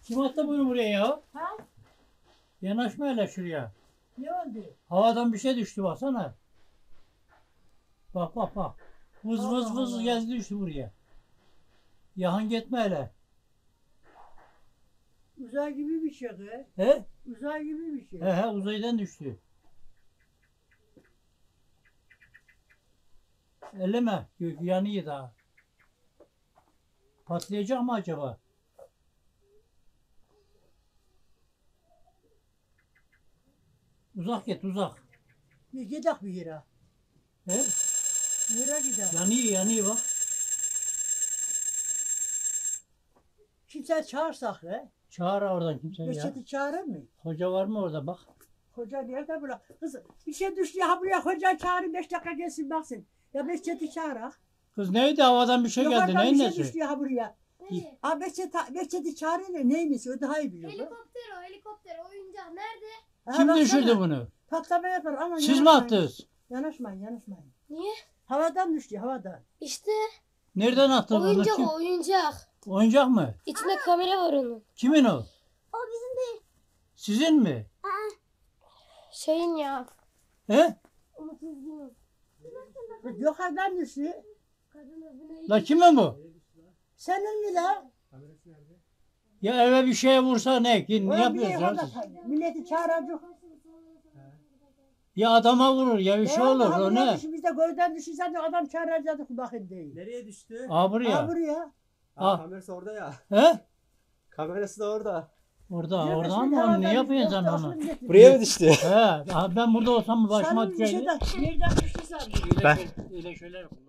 Kim attı bunu buraya ya? Ha? Yanaşma hele şuraya. Ne oldu? Havadan bir şey düştü baksana. Bak bak bak. Vız vız Allah vız Allah. geldi düştü buraya. Yahan gitme hele. Uzay gibi bir şey kız. He? Uzay gibi bir şey. He uzaydan düştü. Elleme. Yanıyor daha. Patlayacak mı acaba? Uzak git uzak. Bir gidelim bir yere. He? Yere gidelim. Yanıyor bak. Kimse çağırsak he? Çağır oradan kimseyi ya. Reçeti çağırır mı? Hoca var mı orada bak. Hoca nerede bula? Kız bir şey düştü ya buraya hoca çağırın 5 dakika gelsin baksın. Ya Reçeti çağırak. Kız neydi havadan bir şey geldi. Yukarıdan Neyin bir şey nesi? düştü ya buraya. Nerede? Abi Reçeti çağırın da neymiş o daha iyi biliyor. Helikopter oyuncak nerede? Kim baksana, düşürdü bunu? Patlama yapar ama Siz mi yanaşmayın. attınız? Yanaşmayın. Niye? Havadan düştü havadan. İşte Nereden attın onu? oyuncak Kim? o oyuncak. Oyuncak mı? İçinde kamera var onun. Kimin o? O bizim değil. Sizin mi? Şeyin ya. He? Umut Üzgün'ün. Yukarıdan düştü. Kadın adı neydi? La kimin bu? Senin mi la? Ya eve bir şeye vursa ne? Ne Ulan yapıyorsun? orada milleti çağıracak. Ya adama vurur ya bir şey olur o ne? Biz de golden düşürsen de adam çağıracaktık bakın değil. Nereye düştü? Aa buraya. Ha buraya. Ah. Kamerası orada ya. He? Kamerası da orada. Orada ama ne yapıyorsun sen onu? Buraya mı düştü? He, ben burada olsam başıma Sanırım bir düşerdi. şeyden nereden düştü sanırım. Öyle şeyler